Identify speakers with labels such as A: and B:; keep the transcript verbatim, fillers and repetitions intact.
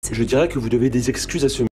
A: Je dirais que vous devez des excuses à ce